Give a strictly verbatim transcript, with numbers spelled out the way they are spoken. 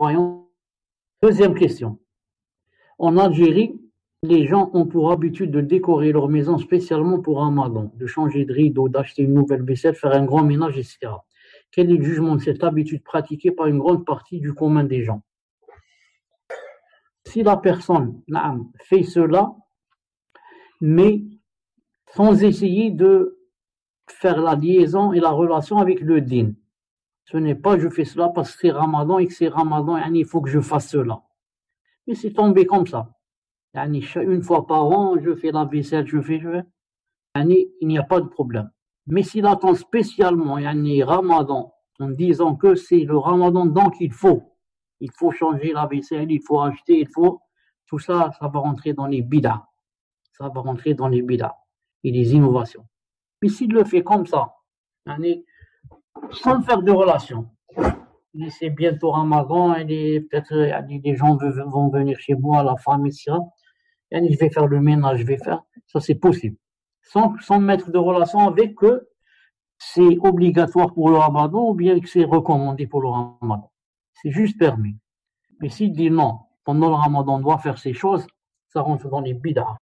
croyants. Deuxième question. En Algérie, les gens ont pour habitude de décorer leur maison spécialement pour Ramadan, de changer de rideau, d'acheter une nouvelle vaisselle, faire un grand ménage, et cetera. Quel est le jugement de cette habitude pratiquée par une grande partie du commun des gens? Si la personne naam, fait cela, mais sans essayer de faire la liaison et la relation avec le din. Ce n'est pas je fais cela parce que c'est Ramadan et que c'est Ramadan, il faut que je fasse cela. Mais c'est tombé comme ça. Une fois par an, je fais la vaisselle, je fais, je fais. Il n'y a pas de problème. Mais s'il attend spécialement Ramadan en disant que c'est le Ramadan, donc il faut, il faut changer la vaisselle, il faut acheter, il faut, tout ça, ça va rentrer dans les bidas. Ça va rentrer dans les bidas et les innovations. Mais s'il le fait comme ça, sans faire de relation, c'est bientôt Ramadan, et peut-être les gens vont venir chez moi, la femme, et cetera. Et je vais faire le ménage, je vais faire, ça c'est possible. Sans, sans mettre de relation avec que c'est obligatoire pour le Ramadan ou bien que c'est recommandé pour le Ramadan. C'est juste permis. Mais s'il dit non, pendant le Ramadan on doit faire ces choses, ça rentre dans les bidas.